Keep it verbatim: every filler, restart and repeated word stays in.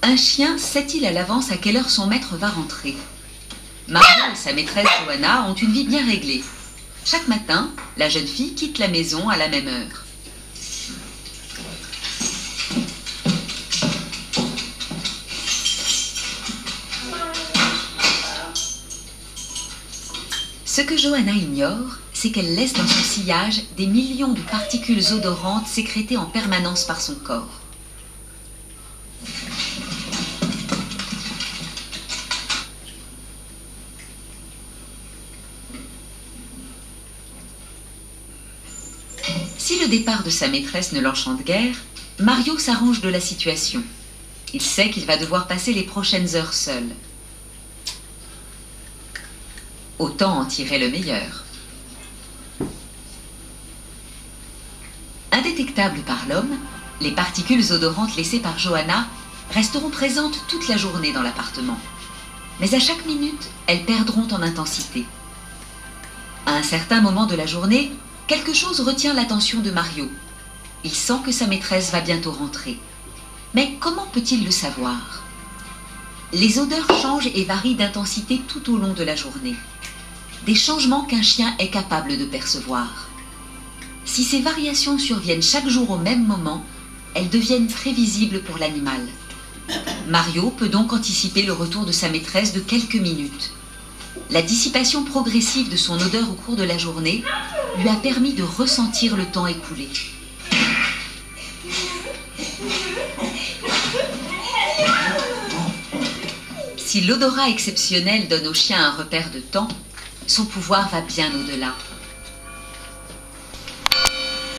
Un chien sait-il à l'avance à quelle heure son maître va rentrer? Mario et sa maîtresse Johanna ont une vie bien réglée. Chaque matin, la jeune fille quitte la maison à la même heure. Ce que Johanna ignore, c'est qu'elle laisse dans son sillage des millions de particules odorantes sécrétées en permanence par son corps. Si le départ de sa maîtresse ne l'enchante guère, Mario s'arrange de la situation. Il sait qu'il va devoir passer les prochaines heures seul. Autant en tirer le meilleur. Indétectables par l'homme, les particules odorantes laissées par Johanna resteront présentes toute la journée dans l'appartement. Mais à chaque minute, elles perdront en intensité. À un certain moment de la journée, quelque chose retient l'attention de Mario. Il sent que sa maîtresse va bientôt rentrer. Mais comment peut-il le savoir? Les odeurs changent et varient d'intensité tout au long de la journée. Des changements qu'un chien est capable de percevoir. Si ces variations surviennent chaque jour au même moment, elles deviennent prévisibles pour l'animal. Mario peut donc anticiper le retour de sa maîtresse de quelques minutes. La dissipation progressive de son odeur au cours de la journée lui a permis de ressentir le temps écoulé. Si l'odorat exceptionnel donne au chien un repère de temps, son pouvoir va bien au-delà.